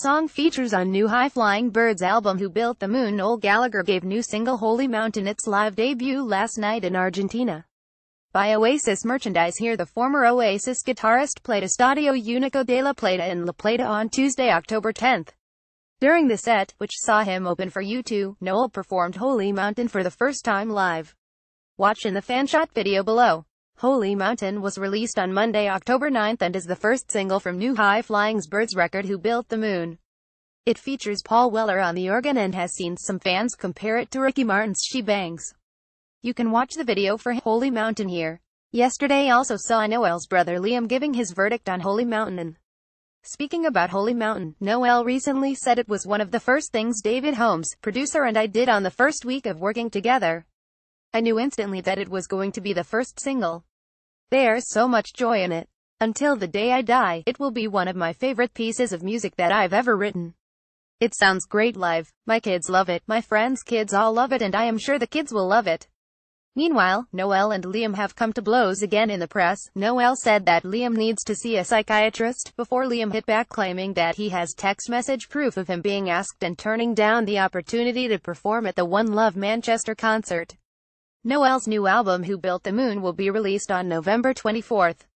song features on new High Flying Birds album Who Built the Moon. Noel Gallagher gave new single Holy Mountain its live debut last night in Argentina. By Oasis merchandise. Here the former Oasis guitarist played Estadio Único de La Plata in La Plata on Tuesday, October 10th. During the set, which saw him open for U2, Noel performed Holy Mountain for the first time live. Watch in the fanshot video below. Holy Mountain was released on Monday, October 9th and is the first single from new High Flying Birds record Who Built the Moon. It features Paul Weller on the organ and has seen some fans compare it to Ricky Martin's She Bangs. You can watch the video for Holy Mountain here. Yesterday also saw Noel's brother Liam giving his verdict on Holy Mountain. Speaking about Holy Mountain, Noel recently said it was one of the first things David Holmes, producer, and I did on the first week of working together. I knew instantly that it was going to be the first single. There's so much joy in it. Until the day I die, it will be one of my favorite pieces of music that I've ever written. It sounds great live. My kids love it, my friends' kids all love it, and I am sure the kids will love it. Meanwhile, Noel and Liam have come to blows again in the press. Noel said that Liam needs to see a psychiatrist, before Liam hit back claiming that he has text message proof of him being asked and turning down the opportunity to perform at the One Love Manchester concert. Noel's new album Who Built the Moon will be released on November 24th.